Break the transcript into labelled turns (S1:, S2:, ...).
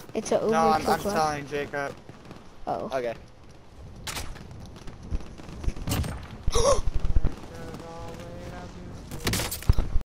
S1: It's an
S2: No, I'm
S1: overcooked one.
S2: telling Jacob.
S1: Oh.
S2: Okay.